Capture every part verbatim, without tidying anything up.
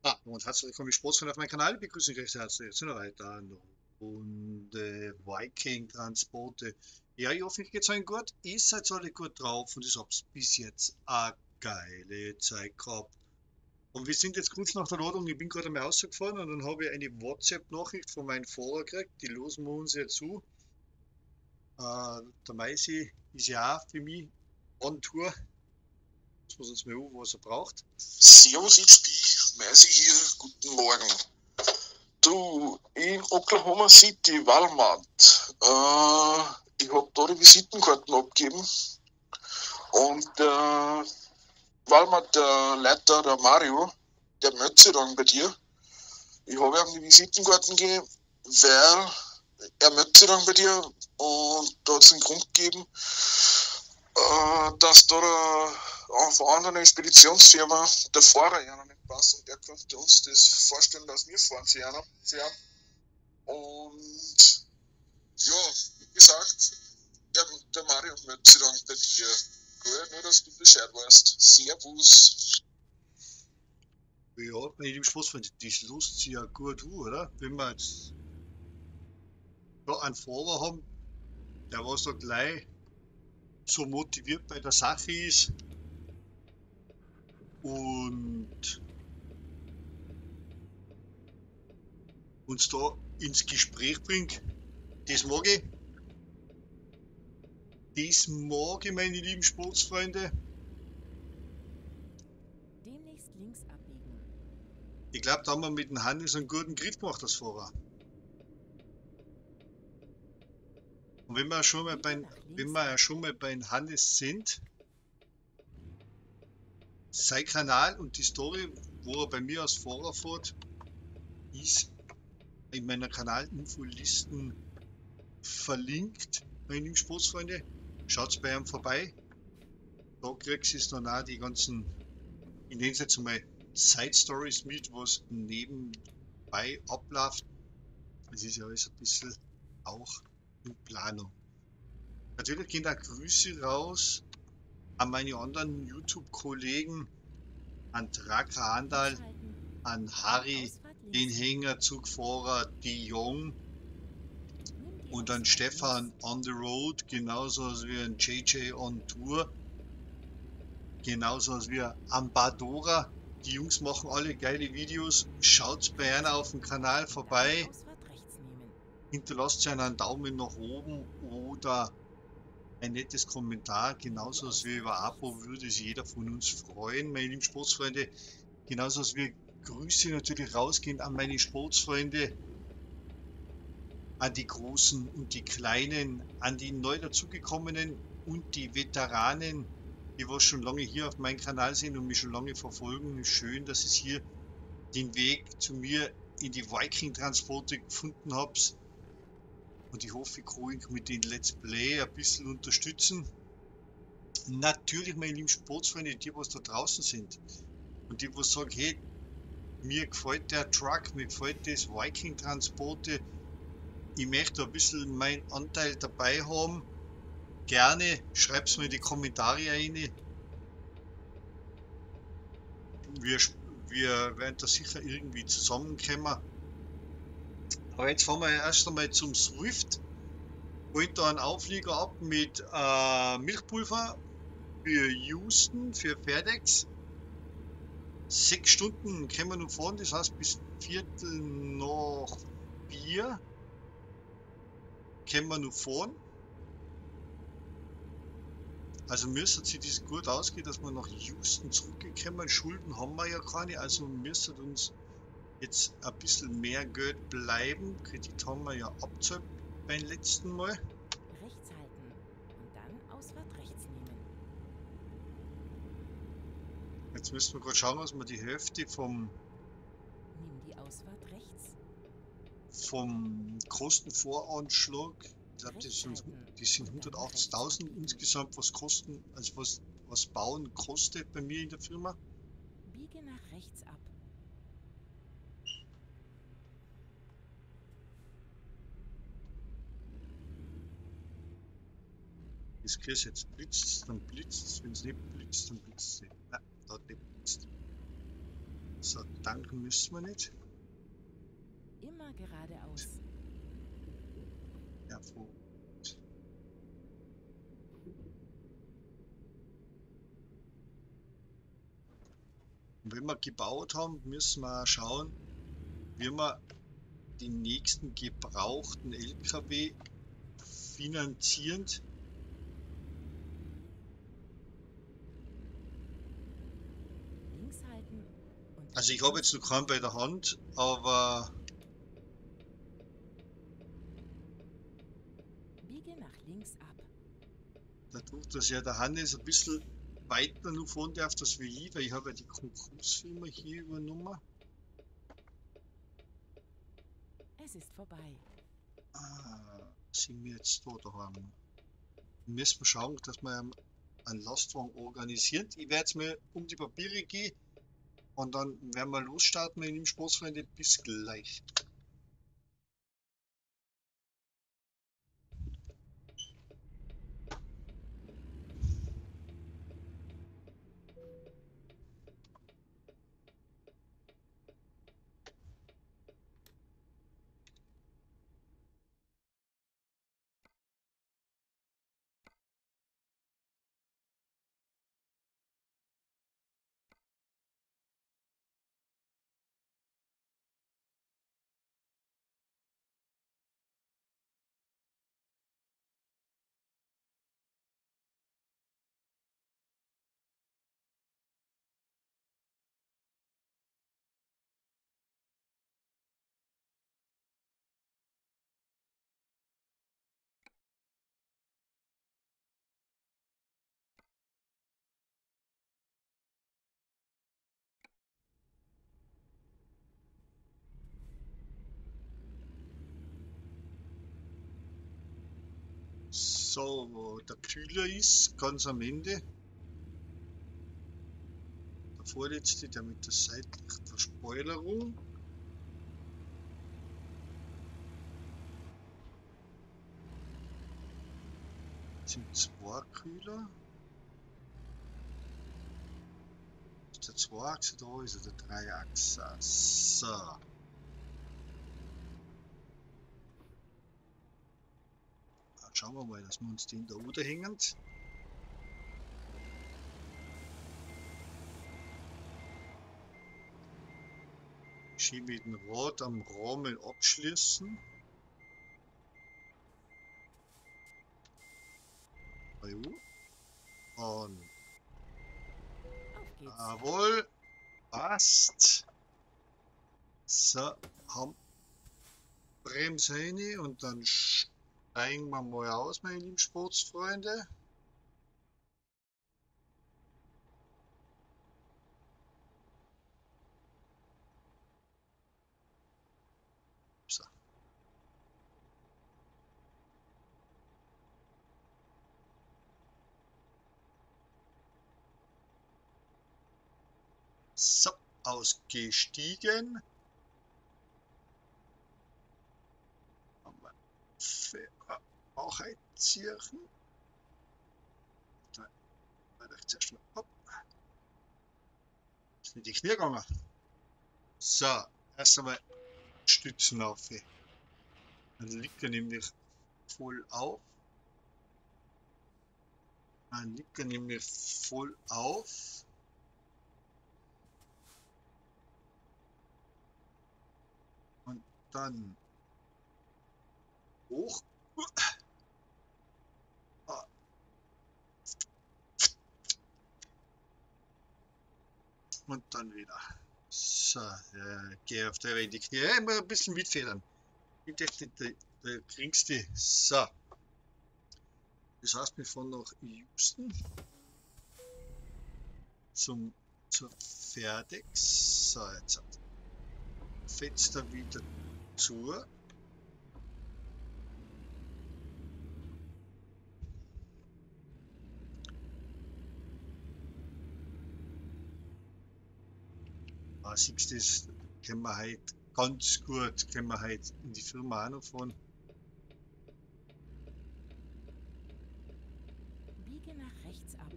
Ah, und herzlich willkommen, Sportsfreunde auf meinem Kanal. Ich begrüße euch recht herzlich zu einer weiteren Runde Viking-Transporte. Ja, ich hoffe, euch geht's allen gut. Ihr seid alle gut drauf und ich hab's bis jetzt eine geile Zeit gehabt. Und wir sind jetzt kurz nach der Ladung. Ich bin gerade einmal rausgefahren und dann habe ich eine WhatsApp-Nachricht von meinem Fahrer gekriegt. Die losen wir uns jetzt zu. Äh, der Meisi ist ja auch für mich on Tour. Jetzt muss uns mal an, was er braucht. Servus X P, Meisi hier, guten Morgen. Du, in Oklahoma City, Walmart, äh, ich hab da die Visitenkarten abgegeben und der Walmart, der Leiter, der Mario, der meldet sich dann bei dir. Ich habe ihm die Visitenkarten gegeben, weil er meldet sich dann bei dir und da hat es einen Grund gegeben, äh, dass da der, von anderen Expeditionsfirma der Fahrer ja noch nicht passt und der könnte uns das vorstellen, dass wir fahren für einen. Für einen. Und ja, wie gesagt, der, der Mario meldet sich dann bei dir. Gut, nur dass du Bescheid weißt. Servus. Ja, meine lieben Sportsfreunde, das lässt sich ja gut an, oder? Wenn wir jetzt da einen Fahrer haben, der was da gleich so motiviert bei der Sache ist und uns da ins Gespräch bringt, das mag ich. Das mag ich, meine lieben Sportsfreunde. Demnächst links abbiegen. Ich glaube, da haben wir mit dem Hannes einen guten Griff gemacht als Fahrer. Und wenn wir schon mal bei, wenn wir ja schon mal bei Hannes sind, sein Kanal und die Story, wo er bei mir als Fahrer fährt, ist in meiner Kanalinfolisten verlinkt, meine lieben Sportsfreunde. Schaut bei ihm vorbei. Da kriegst du dann auch die ganzen, ich nenne es jetzt mal Side Stories mit, was nebenbei abläuft. Es ist ja alles ein bisschen auch in Planung. Natürlich gehen da Grüße raus an meine anderen YouTube-Kollegen, an Draka Handal, an Harry, den Hängerzugfahrer De Jong und an Stefan on the Road, genauso wie an J J on Tour, genauso wie an Badora. Die Jungs machen alle geile Videos. Schaut bei einer auf dem Kanal vorbei. Hinterlasst einen Daumen nach oben oder ein nettes Kommentar, genauso wie über Abo würde sich jeder von uns freuen, meine lieben Sportsfreunde. Genauso als wir Grüße natürlich rausgehen an meine Sportsfreunde, an die Großen und die Kleinen, an die neu dazugekommenen und die Veteranen, die was schon lange hier auf meinem Kanal sind und mich schon lange verfolgen. Schön, dass ihr hier den Weg zu mir in die Viking-Transporte gefunden habt. Und ich hoffe, ich kann euch mit den Let's Play ein bisschen unterstützen. Natürlich, meine lieben Sportsfreunde, die was da draußen sind und die was sagen, hey, mir gefällt der Truck, mir gefällt das Viking-Transporte, ich möchte ein bisschen meinen Anteil dabei haben. Gerne schreibt es mir in die Kommentare rein. Wir, wir werden da sicher irgendwie zusammenkommen. Aber jetzt fahren wir erst einmal zum Swift. Holt da einen Auflieger ab mit äh, Milchpulver für Houston, für FedEx. Sechs Stunden können wir noch fahren, das heißt bis Viertel nach vier können wir noch fahren. Also müsste sich das gut ausgehen, dass wir nach Houston zurückkommen. Schulden haben wir ja keine, also müsste uns jetzt ein bisschen mehr Geld bleiben. Kredit haben wir ja abgezahlt beim letzten Mal. Rechts halten und dann Ausfahrt rechts nehmen. Jetzt müssen wir gerade schauen, dass wir die Hälfte vom, Nimm die Ausfahrt rechts. vom Kostenvoranschlag, ich glaube, das sind, das sind hundertachtzigtausend insgesamt, was kosten, also was, was Bauen kostet bei mir in der Firma. Biege nach rechts ab. Das kriegst jetzt blitzt, dann blitzt, wenn es nicht blitzt, dann blitzt es nicht. Nein, da hat nicht blitzt. So, tanken müssen wir nicht. Immer geradeaus. Ja, wo? Und wenn wir gebaut haben, müssen wir schauen, wie wir die nächsten gebrauchten L K W finanzieren. Links halten und Also ich habe jetzt noch keinen bei der Hand, aber biege nach links ab. dadurch, dass ja der Hannes ein bisschen weiter noch fahren darf, das wie ich, weil ich habe ja die Konkursfirma hier übernommen. Es ist vorbei. Ah, sind wir jetzt da daheim? Müssen wir schauen, dass wir einen Lastwagen organisieren. Ich werde jetzt mal um die Papiere gehen und dann werden wir losstarten, meine lieben Sportsfreunde. Bis gleich. So, wo der Kühler ist, ganz am Ende. Der vorletzte, der mit der seitlichen Verspoilerung. Das sind zwei Kühler. Ist der Zweiachser da, ist er der Dreiachser. So. Schauen wir mal, dass wir uns den da unterhängen. Schiebe den Rad am Rahmen abschließen. Und Auf geht's. jawohl, passt. So, haben Bremse rein und dann steigen wir mal aus, meine lieben Sportsfreunde. So. So, ausgestiegen. Haben wir auch einziehen. Da werde ich zuerst mal ab. Ist nicht die Knie gegangen. So, erst einmal Stützen auf. Dann liegt er nämlich voll auf. Dann liegt er nämlich voll auf. Und dann hoch. Und dann wieder. So, äh, geh auf der die Knie. Ja, immer ein bisschen mitfedern. Ich denke, der, der kriegst du. So. Das heißt, wir fahren nach Houston zum zur fertig. So, jetzt fetzt er wieder zu. Ah, siehst du, das können wir heute ganz gut, können wir heute in die Firma auch noch fahren. Biege nach rechts ab.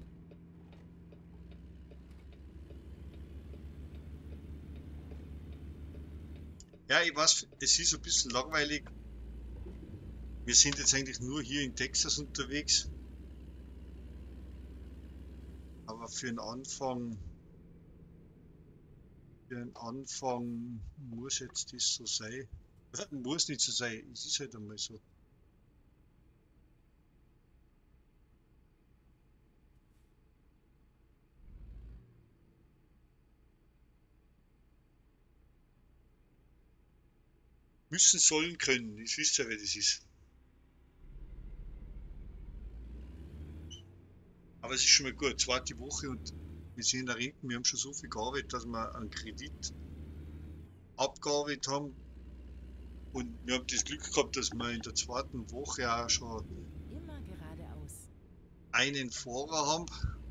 Ja, ich weiß, es ist ein bisschen langweilig. Wir sind jetzt eigentlich nur hier in Texas unterwegs. Aber für den Anfang, für den Anfang muss jetzt das so sein. Muss nicht so sein, es ist halt einmal so. Müssen, sollen, können. Ich wisst ja, wer das ist. Aber es ist schon mal gut, zweite Woche und wir sind in der Rente, wir haben schon so viel gearbeitet, dass wir einen Kredit abgearbeitet haben. Und wir haben das Glück gehabt, dass wir in der zweiten Woche auch schon Immer geradeaus. einen Fahrer haben.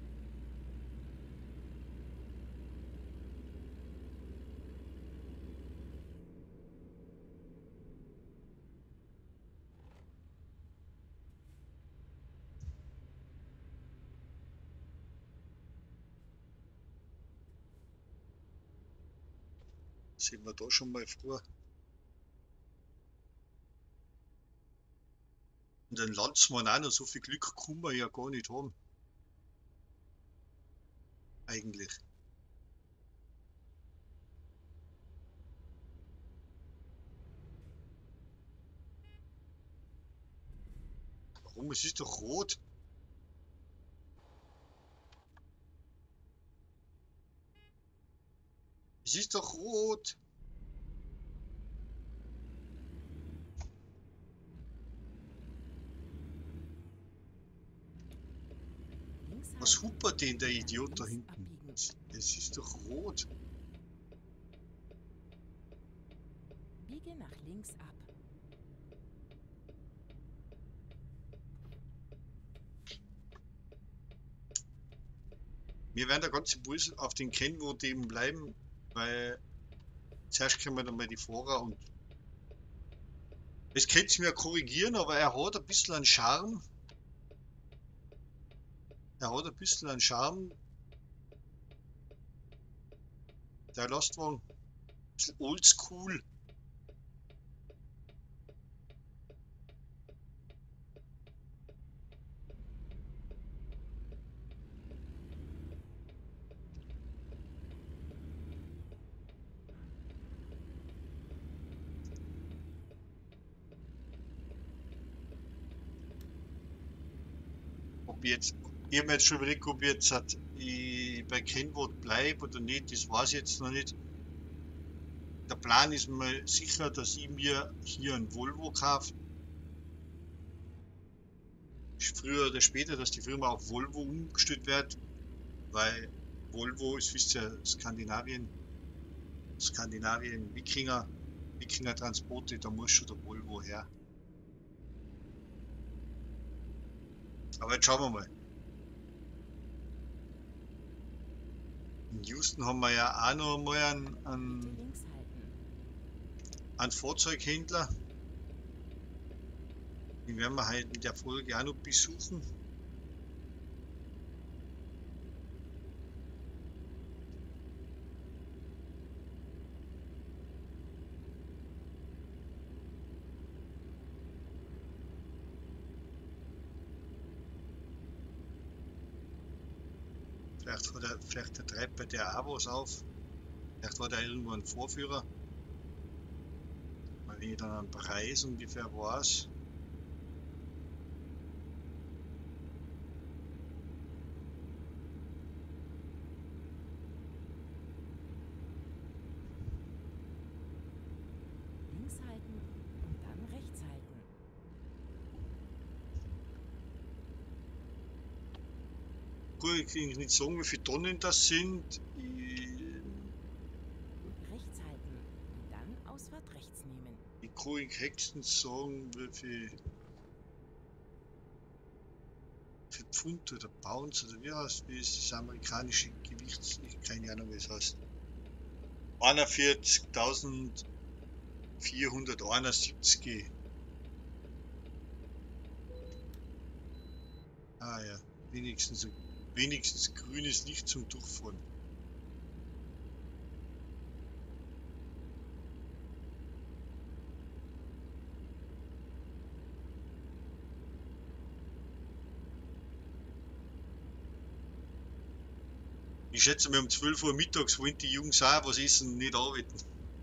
Sind wir da schon mal vor. Und den Landsmann auch noch, so viel Glück kann man ja gar nicht haben. Eigentlich. Warum? Es ist doch rot. Es ist doch rot. Links Was halten. huppert denn der Dann Idiot da links hinten? abbiegen. Es ist doch rot. Biege nach links ab. Wir werden der ganze Bus auf den Kennwort eben bleiben, weil zuerst können wir dann mal die Fahrer und es könnte mir korrigieren, aber er hat ein bisschen einen Charme. Er hat ein bisschen einen Charme. Der Lastwagen, ein bisschen oldschool. Ob ich jetzt, ich habe mir jetzt schon überlegt, ob ich jetzt hat, ich bei Kennwort bleibe oder nicht, das weiß ich jetzt noch nicht. Der Plan ist mal sicher, dass ich mir hier einen Volvo kaufe. Früher oder später, dass die Firma auf Volvo umgestellt wird, weil Volvo ist, wisst ihr, Skandinavien, Skandinavien, Wikinger, Wikinger Transporte, da muss schon der Volvo her. Aber jetzt schauen wir mal. In Houston haben wir ja auch noch mal einen, Bitte einen, links halten. einen Fahrzeughändler. Den werden wir halt in der Folge auch noch besuchen. Vielleicht, hat er, vielleicht treibt bei der auch was auf. Vielleicht war der irgendwo ein Vorführer. Weil ich dann einen Preis ungefähr weiß. Links halten und dann rechts halten. Gut, ich kann nicht sagen, wie viele Tonnen das sind. Ich, Rechts halten und dann Ausfahrt rechts nehmen. ich kann in höchstens sagen, wie viel, für Pfund oder Pounds oder wie heißt wie ist das amerikanische Gewichts, ich keine Ahnung, wie es heißt. einundvierzigtausendvierhunderteinundsiebzig. Ah ja, wenigstens, wenigstens grünes Licht zum Durchfahren. Ich schätze mir um zwölf Uhr mittags wollen die Jungs auch was essen und nicht arbeiten.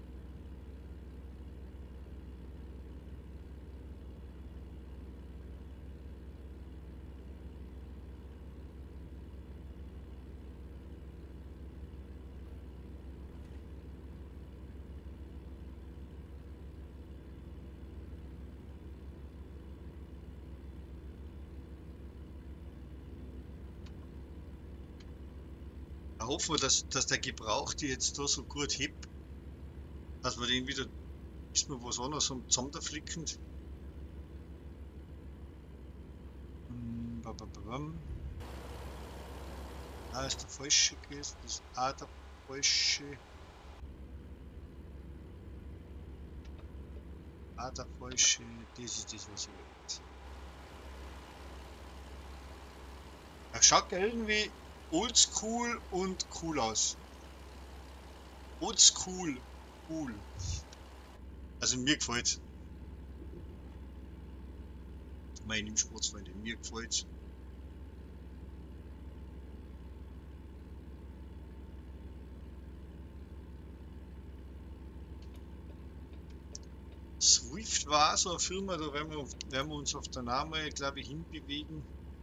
Da hoffen wir, dass, dass der Gebrauchte jetzt da so gut hebt, dass wir den wieder, ist mir was anderes so zusammenflickend. Hm, ba, ba, ba, bam. Ah, ist der falsche gewesen, das ist auch der falsche. Ah, der falsche, das ist das, was ich will. Er schaut irgendwie oldschool und cool aus. Oldschool, cool. Also mir gefällt's. Meine Sportsfreunde, mir gefällt's. Swift war so eine Firma, da werden wir, werden wir uns auf der Name, glaube ich, hinbewegen.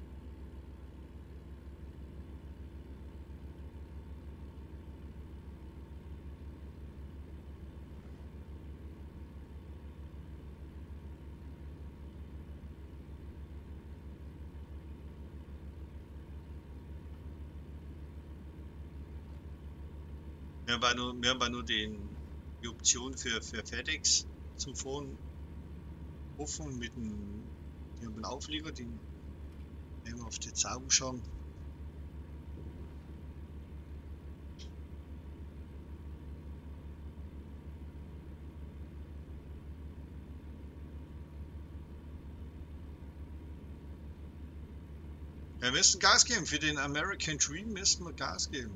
Wir haben nur, wir haben nur den, die Option für, für FedEx zum Fahren offen mit dem, die haben einen Auflieger, den werden wir auf die Zaun schauen. Wir müssen Gas geben, für den American Dream müssen wir Gas geben.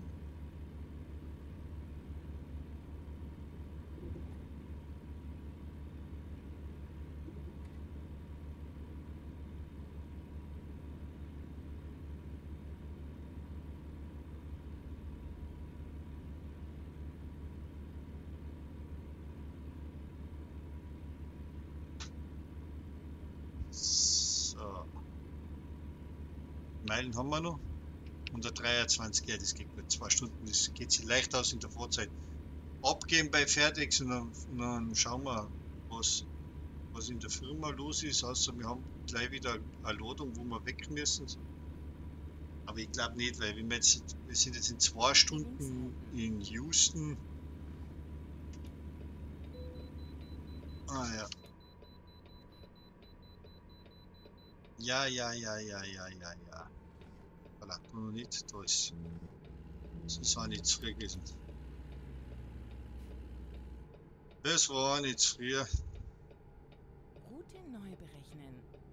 Meilen haben wir noch. hundertdreiundzwanzig, ja, das geht mit zwei Stunden, das geht sich leicht aus in der Vorzeit. Abgeben bei FedEx und dann, und dann schauen wir, was, was in der Firma los ist. Außer wir haben gleich wieder eine Ladung, wo wir weg müssen. Aber ich glaube nicht, weil wir, jetzt, wir sind jetzt in zwei Stunden in Houston. Ah ja. Ja, ja, ja, ja, ja, ja, ja. Voilà, noch nicht, da ist. Das war nicht zu früh gewesen. Das war nicht zu früh. Route neu berechnen.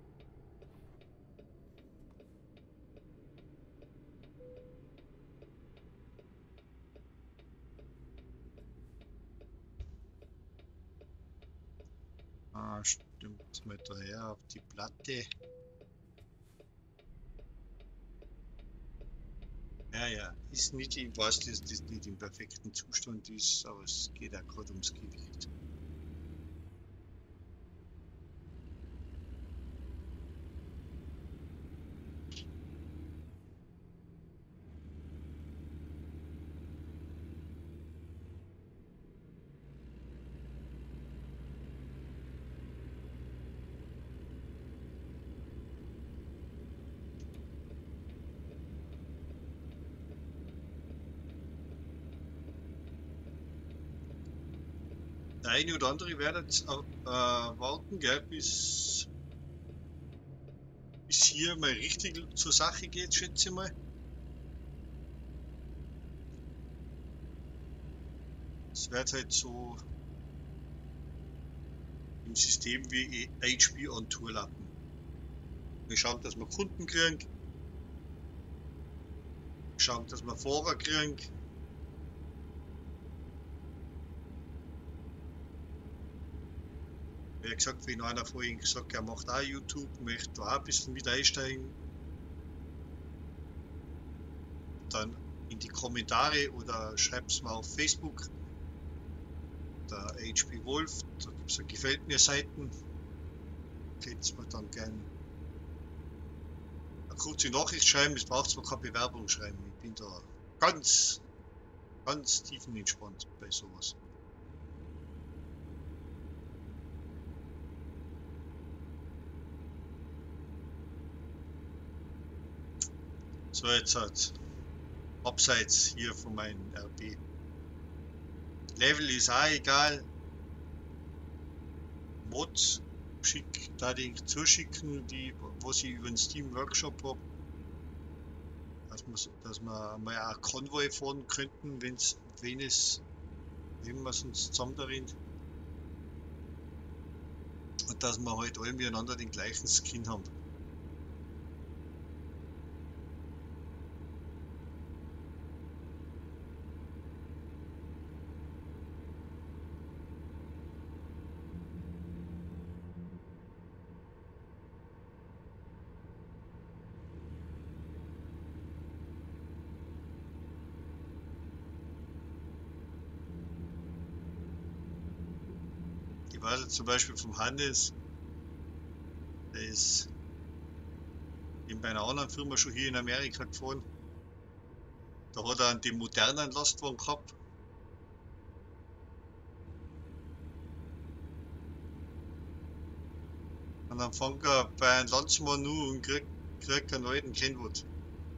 Ah, stimmt, mal daher auf die Platte. Ja, ja, ist nicht, ich weiß, dass das nicht im perfekten Zustand ist, aber es geht auch gerade ums Gewicht. Der eine oder andere werdet äh, warten, gell, bis, bis hier mal richtig zur Sache geht, schätze ich mal. Es wird halt so im System wie H B on Tour lappen. Wir schauen, dass wir Kunden kriegen. Wir schauen, dass wir Fahrer kriegen. Wie gesagt, wenn einer von Ihnen gesagt, er macht auch YouTube, möchte da auch ein bisschen mit einsteigen, dann in die Kommentare oder schreibt es mir auf Facebook. Der H P Wolf, da gibt es Gefällt mir Seiten. Könnt ihr mir dann gerne eine kurze Nachricht schreiben. Es braucht zwar keine Bewerbung schreiben. Ich bin da ganz, ganz tiefenentspannt bei sowas. So, jetzt hat abseits hier von meinem R P. Level ist auch egal. Mods schick, da die zuschicken, die, was ich über den Steam Workshop habe. Dass wir, dass wir mal auch Konvoi fahren könnten, wenn's, wenn es, wenn wir es uns zusammen darin. Und dass wir halt alle miteinander den gleichen Skin haben. Ich weiß jetzt zum Beispiel vom Hannes, der ist in bei einer anderen Firma schon hier in Amerika gefahren. Da hat er den modernen Lastwagen gehabt. Und dann fängt er bei einem Landsmann nur und kriegt, kriegt einen alten Kenwood.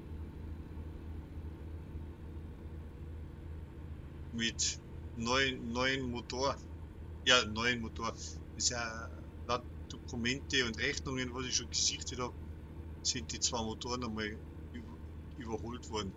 Mit neuen, neuen Motor. Ja, neuen Motor. Das ist ja laut Dokumente und Rechnungen, was ich schon gesichtet habe, sind die zwei Motoren einmal über, überholt worden.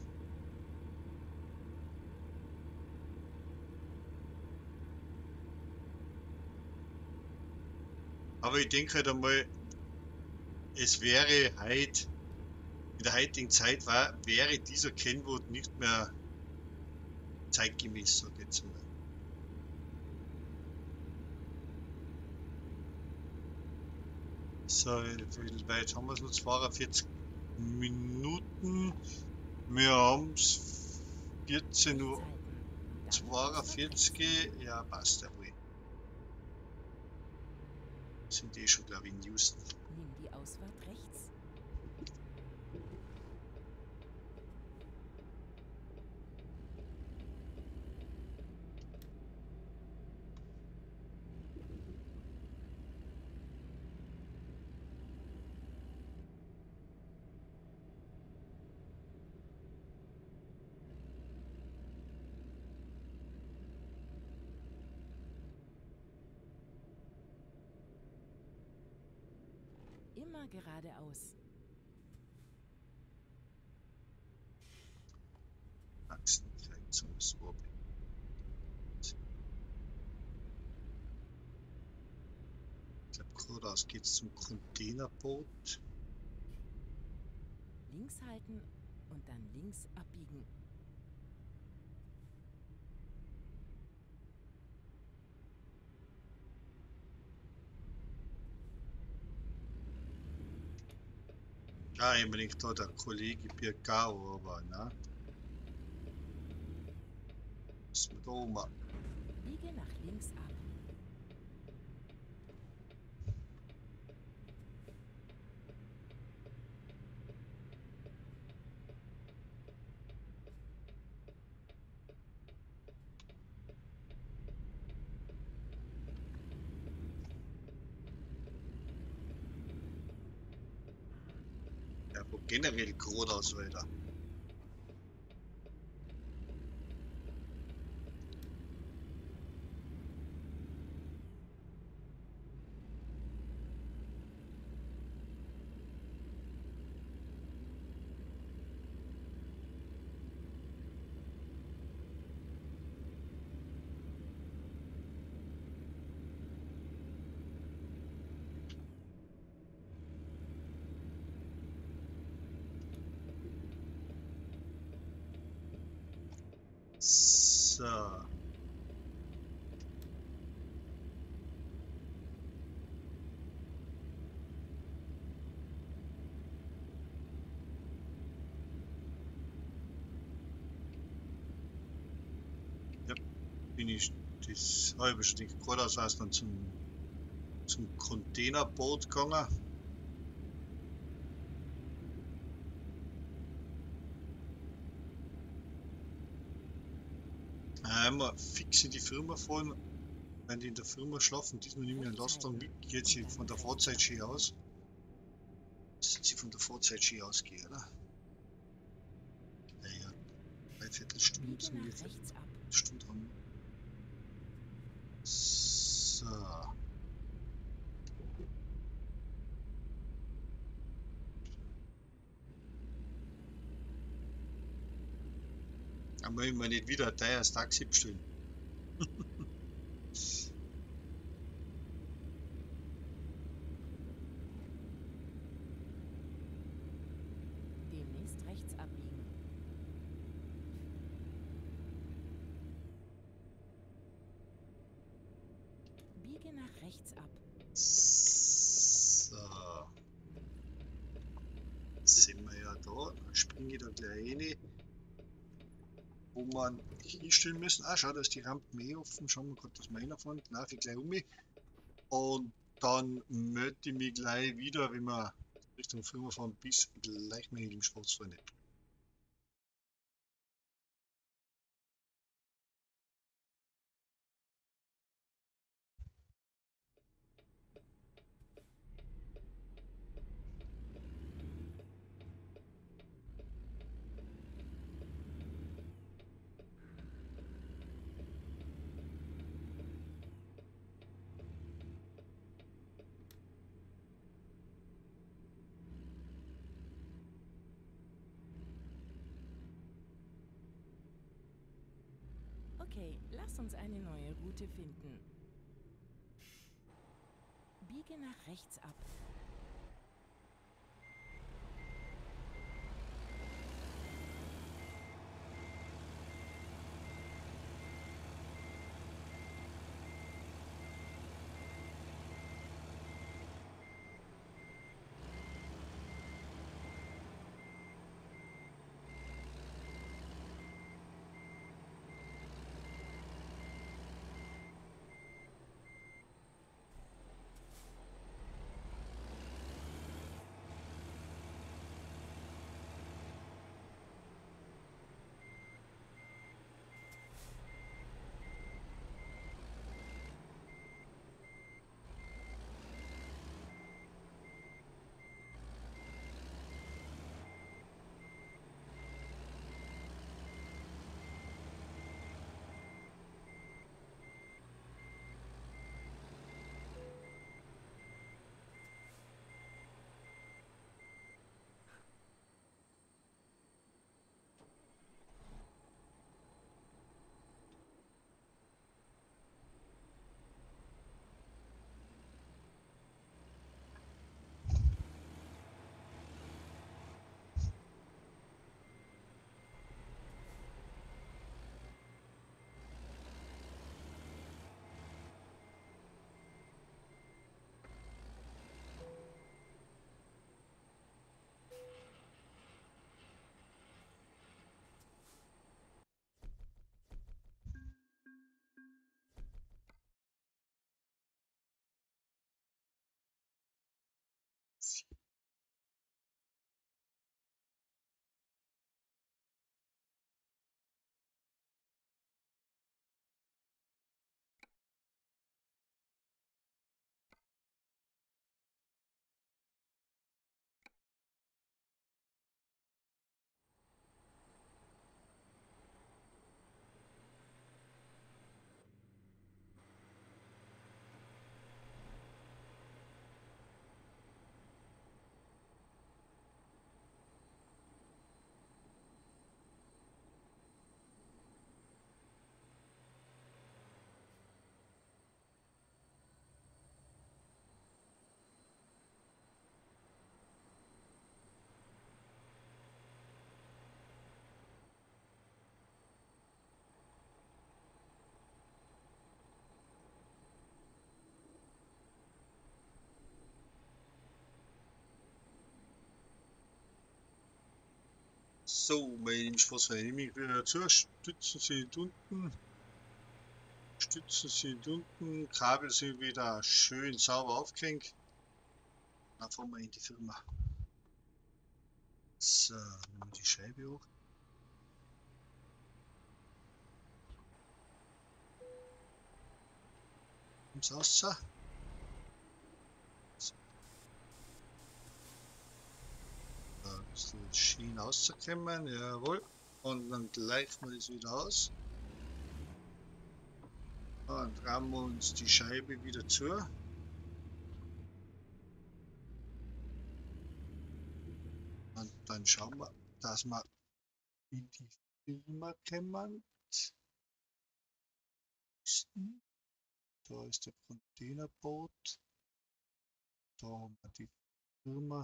Aber ich denke halt einmal, es wäre heute, in der heutigen Zeit war, wäre dieser Kenwood nicht mehr zeitgemäß, sag ich jetzt mal. So, jetzt haben wir es noch zweiundvierzig Minuten. Wir haben es vierzehn Uhr zweiundvierzig. Ja, passt ja wohl. Sind eh schon, glaube ich, in Houston. Nimm die Ausfahrt rechts. Immer geradeaus. Achsenbegrenzungswobble. Ich glaube, geradeaus geht es zum Containerboot. Links halten und dann links abbiegen. Ja, ich meine, da der Kollege Birgau, aber ne? Was wir da machen. Biege nach links ab. Ja, wo generell geradeaus weiter. So. bin ich das halbe Stück geradeaus dann zum, zum Containerboot gegangen. Einmal fix in die Firma fahren, wenn die in der Firma schlafen, diesmal nehme ich einen Lastwagen mit, geht sie von der Fahrzeitschi aus. Sind sie von der Fahrzeitschi ausgehen, oder? Naja, dreiviertel Stunde Biege sind wir nach jetzt rechts ab. eine Stunde haben. So. Aber ich mir nicht wieder ein teures Taxi bestellen. Demnächst rechts abbiegen. Biege nach rechts ab. So. Sind wir ja da. Dann springe ich da gleich rein. Wo man hinstellen müssen. Ah, schau, da ist die Rampe mehr offen. Schauen wir gerade, dass wir reinfahren. Laufe ich gleich um mich. Und dann melde ich mich gleich wieder, wenn wir Richtung Firma fahren. Bis gleich, meine lieben Sportsfreunde. Okay, lass uns eine neue Route finden. Biege nach rechts ab. So, meine lieben Sportsfreunde, nehme ich wieder zu, stützen Sie unten. Stützen sind unten, Kabel sind wieder schön sauber aufgehängt. Dann fahren wir in die Firma. So, nehmen wir die Scheibe hoch. Kommt's raus? So. Da ein bisschen Schienen rauszukommen, jawohl. Und dann gleichen wir das wieder aus. Dann drehen wir uns die Scheibe wieder zu. Und dann schauen wir, dass wir in die Firma kommen. Da ist der Containerboot. Da haben wir die Firma.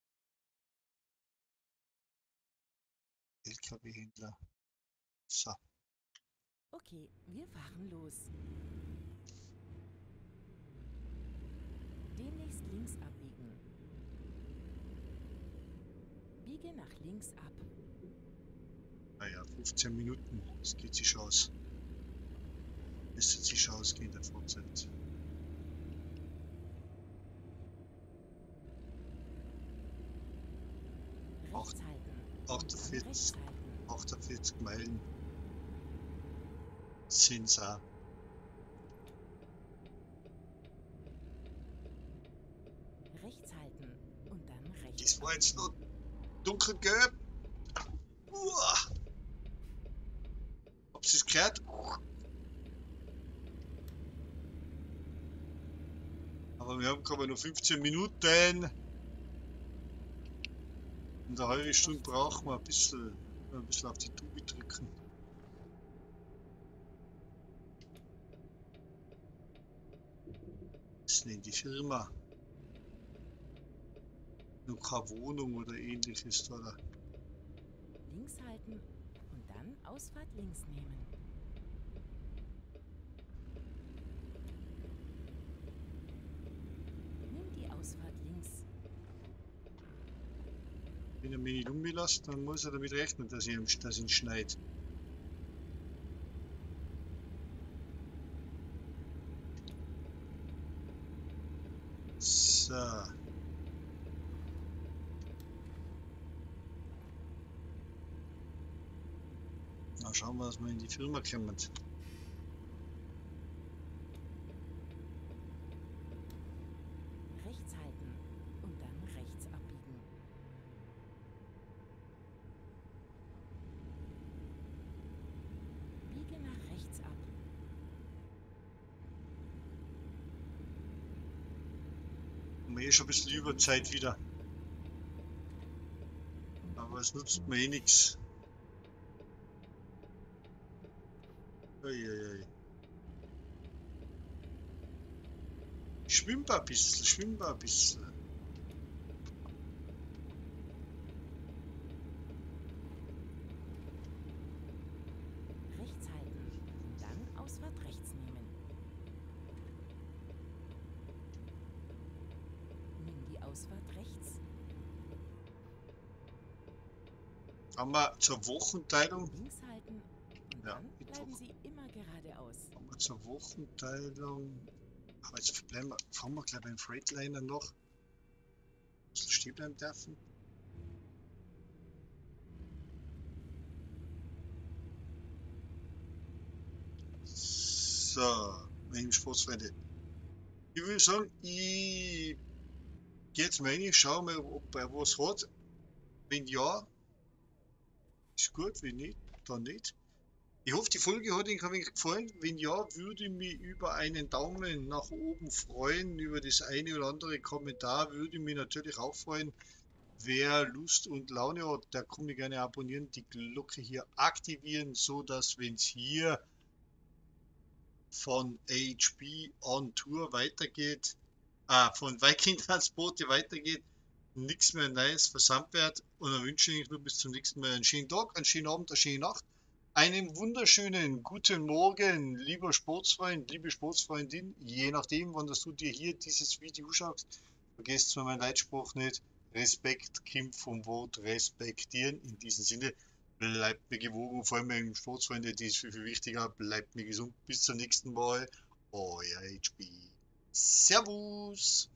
L K W-Händler. So. Okay, wir fahren los. Demnächst links abbiegen. Biege nach links ab. Naja, fünfzehn Minuten. Das geht sich aus. Müsste sich ausgehen, der Fahrzeit. Rechts halten. achtundvierzig, Rechts halten. achtundvierzig Meilen sind es auch. Rechts halten und dann rechts. Das war jetzt noch dunkelgelb. Uah. Habt ihr es gehört? Aber wir haben gerade noch fünfzehn Minuten. In der halben Stunde brauchen wir ein bisschen, ein bisschen auf die Tube drücken. Das nennt die Firma. Noch keine Wohnung oder ähnliches da. Links halten und dann Ausfahrt links nehmen. Nimm die Ausfahrt links. Wenn er mich nicht umlässt, dann muss er damit rechnen, dass ich ihn, dass ihn schneit. So. Na, schauen wir, dass wir in die Firma kommen. Rechts halten und dann rechts abbiegen. Biege nach rechts ab. Haben wir eh schon ein bisschen Überzeit wieder. Aber es nutzt mir eh nichts. Uiuiui. Schwimmen wir ein bisschen, schwimmen wir ein bisschen. Rechts halten und dann Ausfahrt rechts nehmen. Nimm die Ausfahrt rechts. Haben wir zur Wochenteilung, Links halten und Ja, dann Mittwoch. bleiben Sie immer geradeaus. haben wir zur Wochenteilung, aber jetzt bleiben wir, fahren wir gleich beim Freightliner noch. Ein bisschen stehen bleiben dürfen. So, meine Sportsfreunde. Ich würde sagen, ich gehe jetzt mal rein, schau mal, ob er was hat. Wenn ja, ist gut, wenn nicht, dann nicht. Ich hoffe, die Folge hat Ihnen ein wenig gefallen. Wenn ja, würde ich mich über einen Daumen nach oben freuen. Über das eine oder andere Kommentar würde ich mich natürlich auch freuen. Wer Lust und Laune hat, der kann mich gerne abonnieren, die Glocke hier aktivieren, so dass, wenn es hier von H B on Tour weitergeht, ah, von Viking Transporte weitergeht, nichts mehr Neues versandt wird. Und dann wünsche ich nur bis zum nächsten Mal einen schönen Tag, einen schönen Abend, eine schöne Nacht. Einen wunderschönen guten Morgen, lieber Sportsfreund, liebe Sportsfreundin, je nachdem, wann du dir hier dieses Video schaust. Vergesst mal meinen Leitspruch nicht. Respekt kommt vom Wort respektieren. In diesem Sinne, Bleibt mir gewogen, vor allem meinen Sportsfreunde, die ist viel, viel wichtiger. Bleibt mir gesund. Bis zur nächsten Mal. Euer H P. Servus.